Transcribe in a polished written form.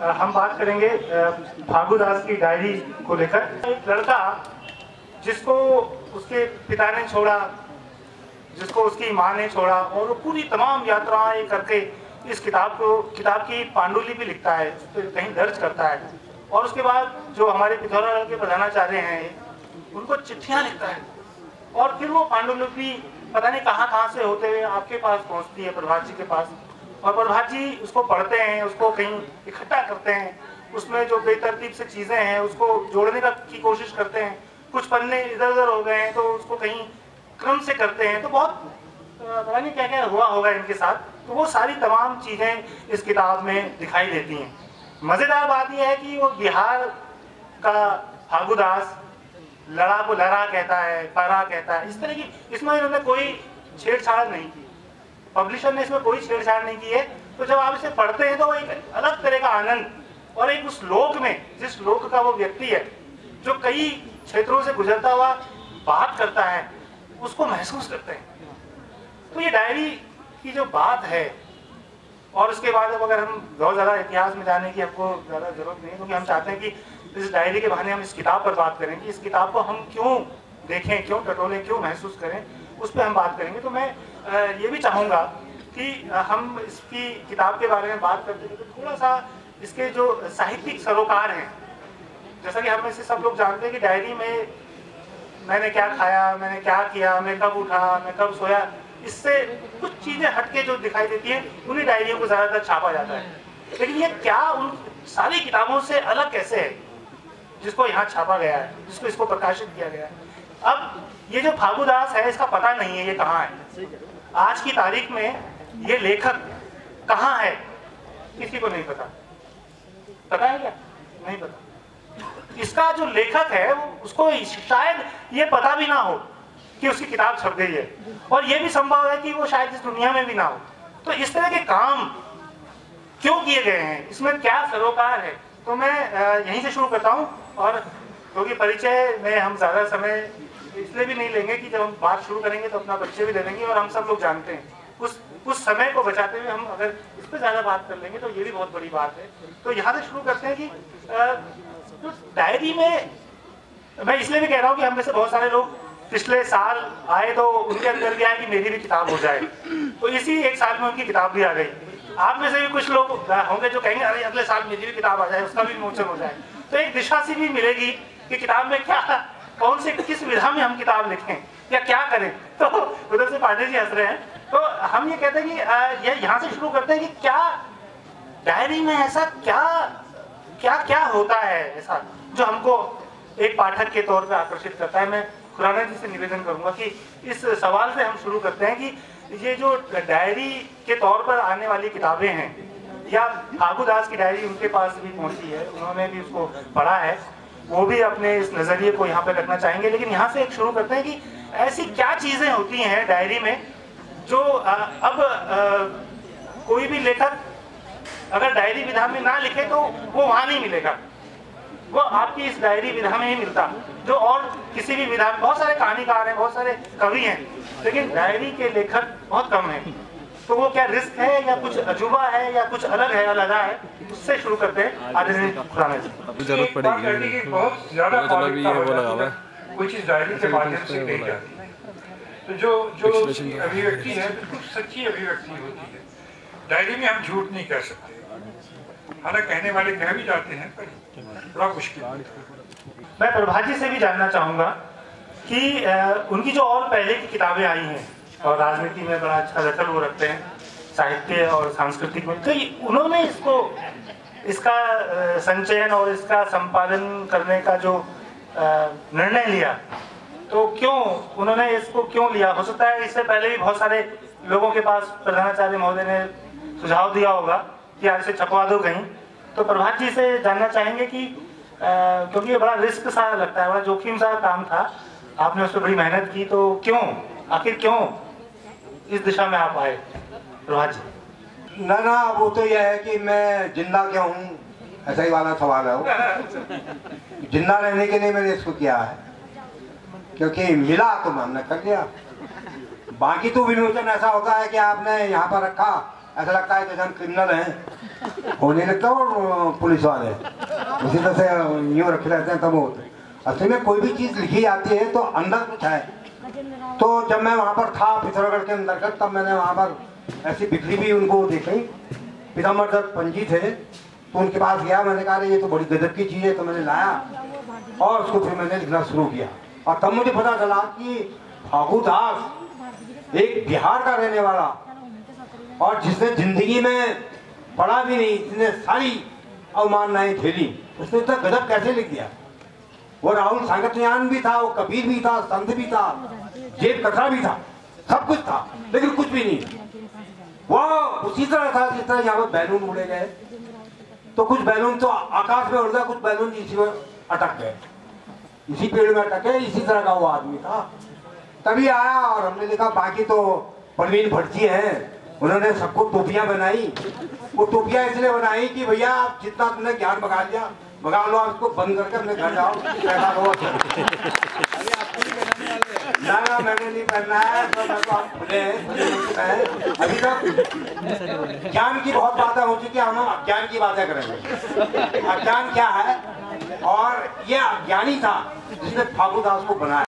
हम बात करेंगे फागू दास की डायरी को लेकर। एक लड़का जिसको उसके पिता ने छोड़ा, जिसको उसकी माँ ने छोड़ा, और वो पूरी तमाम यात्राएं करके इस किताब की पांडुलिपि लिखता है, उस पर कहीं दर्ज करता है, और उसके बाद जो हमारे पिथौरागढ़ के प्रधानाचार्य हैं उनको चिट्ठियां लिखता है, और फिर वो पांडुलिपि पता नहीं कहाँ से होते हुए आपके पास पहुंचती है, प्रभात जी के पास, और प्रभात जी उसको पढ़ते हैं, उसको कहीं इकट्ठा करते हैं, उसमें जो बेतरतीब से चीजें हैं उसको जोड़ने की कोशिश करते हैं, कुछ पन्ने इधर उधर हो गए हैं तो उसको कहीं क्रम से करते हैं, तो बहुत पता नहीं क्या क्या हुआ होगा इनके साथ। तो वो सारी तमाम चीजें इस किताब में दिखाई देती हैं। मजेदार बात यह है कि वो बिहार का फागू दास लड़ा को लड़ा कहता है, परा कहता है, इस तरह की इसमें इन्होंने कोई छेड़छाड़ नहीं की, पब्लिशर ने इसमें कोई छेड़छाड़ नहीं की है। तो जब आप इसे पढ़ते हैं तो वो एक अलग तरह का आनंद और एक उस लोक में, जिस लोक का वो व्यक्ति है जो कई क्षेत्रों से गुजरता हुआ बात करता है, उसको महसूस करते हैं। तो ये डायरी की जो बात है, और उसके बाद अब अगर हम बहुत ज़्यादा इतिहास में जाने की हमको ज़्यादा जरूरत नहीं है, क्योंकि हम चाहते हैं कि इस डायरी के बहाने हम इस किताब पर बात करें कि इस किताब को हम क्यों देखें, क्यों टटोलें, क्यों महसूस करें, उस पर हम बात करेंगे। तो मैं ये भी चाहूँगा कि हम इसकी किताब के बारे में बात करते हैं तो थोड़ा सा इसके जो साहित्यिक सरोकार हैं, जैसा कि हम इसे सब लोग जानते हैं कि डायरी में मैंने क्या खाया, मैंने क्या किया, मैं कब उठा, मैं कब सोया, इससे कुछ चीजें हटके जो दिखाई देती हैं उन्हीं डायरियों को ज्यादातर छापा जाता है। लेकिन ये क्या उन सारी किताबों से अलग कैसे है जिसको यहाँ छापा गया है, जिसको इसको प्रकाशित किया गया है। अब ये जो फागू दास है इसका पता नहीं है ये कहाँ है, आज की तारीख में ये लेखक कहाँ है किसी को नहीं पता। पता है क्या? नहीं पता। इसका जो लेखक है वो उसको शायद ये पता भी ना हो कि उसकी किताब छप गई है, और ये भी संभव है कि वो शायद इस दुनिया में भी ना हो। तो इस तरह के काम क्यों किए गए हैं, इसमें क्या सरोकार है, तो मैं यहीं से शुरू करता हूँ। और क्योंकि परिचय में हम ज़्यादा समय इसलिए भी नहीं लेंगे कि जब हम बात शुरू करेंगे तो अपना परिचय भी दे देंगे, और हम सब लोग जानते हैं उस समय को बचाते हुए हम अगर इस पर ज़्यादा बात कर लेंगे तो ये भी बहुत बड़ी बात है। तो यहाँ से शुरू करते हैं कि तो डायरी में मैं इसलिए भी कह रहा हूँ कि हम में से बहुत सारे लोग पिछले साल आए तो उनके अंदर भी आया कि मेरी भी किताब हो जाए, तो इसी एक साल में उनकी किताब भी आ गई। आप में से भी कुछ लोग होंगे जो कहेंगे अरे अगले साल मेरी भी किताब आ जाए, उसका भी विमोचन हो जाए, तो एक दिशा सी भी मिलेगी कि किताब में क्या, कौन से किस विधा में हम किताब लिखें या क्या करें। तो उधर से पांडे जी हंस रहे हैं, तो हम ये कहते हैं कि ये यहाँ से शुरू करते हैं कि क्या डायरी में ऐसा क्या क्या क्या होता है ऐसा जो हमको एक पाठक के तौर पे आकर्षित करता है। मैं खुराना जी से निवेदन करूंगा कि इस सवाल से हम शुरू करते हैं कि ये जो डायरी के तौर पर आने वाली किताबें हैं, या फागू दास की डायरी उनके पास भी पहुंची है, उन्होंने भी उसको पढ़ा है, वो भी अपने इस नजरिए को यहाँ पे रखना चाहेंगे। लेकिन यहाँ से एक शुरू करते हैं कि ऐसी क्या चीजें होती हैं डायरी में जो अब कोई भी लेखक अगर डायरी विधा में ना लिखे तो वो वहां नहीं मिलेगा, वो आपकी इस डायरी विधा में ही मिलता, जो और किसी भी विधा में। बहुत सारे कहानीकार हैं, बहुत सारे कवि हैं, लेकिन डायरी के लेखक बहुत कम हैं। तो वो क्या रिस्क है या कुछ अजूबा है या कुछ अलग है, अलग है, उससे शुरू करते हैं। जरूरत पड़ेगी बहुत ज्यादा कोई चीज डायरी के माध्यम से कही जाती है, तो जो अभिव्यक्ति है बिल्कुल सच्ची अभिव्यक्ति होती है। डायरी में हम झूठ नहीं कह सकते, हालांकि कहने वाले कह भी जाते हैं पर बड़ा मुश्किल। मैं प्रभात जी से भी जानना चाहूंगा कि उनकी जो और पहले की किताबें आई हैं और राजनीति में बड़ा अच्छा दखल वो रखते हैं, साहित्य और सांस्कृतिक में, तो उन्होंने इसका संचयन और इसका संपादन करने का जो निर्णय लिया, तो क्यों उन्होंने इसको क्यों लिया? हो सकता है इससे पहले भी बहुत सारे लोगों के पास प्रधानाचार्य महोदय ने सुझाव दिया होगा कि यार इसे छपवा दो कहीं। तो प्रभात जी से जानना चाहेंगे कि क्योंकि ये बड़ा रिस्क सा लगता है, बड़ा जोखिम सा काम था, आपने उस पर बड़ी मेहनत की, तो क्यों, आखिर क्यों इस दिशा में आप आए प्रभात जी? ना वो तो यह है कि मैं जिंदा क्यों हूँ, ऐसा ही वाला सवाल है वो। जिंदा रहने के लिए मैंने इसको किया है, क्योंकि मिला तो हमने कर लिया। बाकी तो विमोचन ऐसा होता है कि आपने यहाँ पर रखा ऐसा लगता है जैसे हम क्रिमिनल हैं होने लगता है और पुलिस वाले उसी तरह से यूँ रखे रहते हैं तब होते। असली में कोई भी चीज़ लिखी जाती है तो अंदर कुछ है। तो जब मैं वहाँ पर था पिथौरागढ़ के अंतर्गत, तब मैंने वहाँ पर ऐसी बिखरी भी उनको देखी। पीताम्बर दत्त पंजी थे, तो उनके पास गया, मैंने कहा ये तो बड़ी गजब की चीज़ है, तो मैंने लाया और उसको फिर मैंने लिखना शुरू किया। और तब मुझे पता चला कि फागू दास एक बिहार का रहने वाला और जिसने जिंदगी में पढ़ा भी नहीं, जिसने सारी अवमाननाएं झेली, उसने इतना गजब कैसे लिख दिया। वो राहुल सांगतयान भी था, वो कबीर भी था, संत भी था, जेब कथरा भी था, सब कुछ था, लेकिन कुछ भी नहीं। वो उसी तरह था जिस तरह यहाँ पर बैलून उड़े गए, तो कुछ बैलून तो आकाश में उड़ गया, कुछ बैलून इसी में अटक गए, इसी पेड़ में अटके। इसी तरह का वो आदमी था। तभी आया और हमने देखा बाकी तो परवीन भट्ट जी हैं, उन्होंने सबको टोपियां बनाई। वो टोपियां इसलिए बनाई कि भैया आप जितना तुमने ज्ञान बगा लिया भगा लो, आप इसको बंद करके अपने घर जाओ, पैसा लो। ना मैंने नहीं पहनना है, तो मैं तो आप खुले हैं। अभी तक ज्ञान की बहुत बातें हो चुकी है, हम अज्ञान की बातें करेंगे। अज्ञान क्या है, और ये अज्ञानी था जिसने फागू दास को बनाया।